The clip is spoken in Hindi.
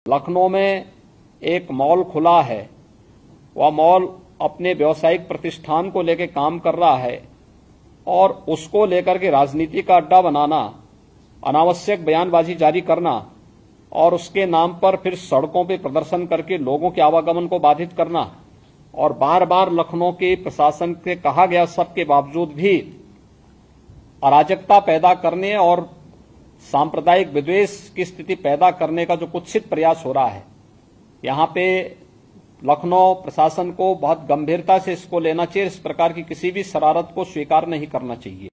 लखनऊ में एक मॉल खुला है, वह मॉल अपने व्यावसायिक प्रतिष्ठान को लेकर काम कर रहा है और उसको लेकर के राजनीति का अड्डा बनाना, अनावश्यक बयानबाजी जारी करना और उसके नाम पर फिर सड़कों पर प्रदर्शन करके लोगों के आवागमन को बाधित करना और बार बार लखनऊ के प्रशासन के कहा गया सबके बावजूद भी अराजकता पैदा करने और सांप्रदायिक विद्वेष की स्थिति पैदा करने का जो कुत्सित प्रयास हो रहा है, यहाँ पे लखनऊ प्रशासन को बहुत गंभीरता से इसको लेना चाहिए। इस प्रकार की किसी भी शरारत को स्वीकार नहीं करना चाहिए।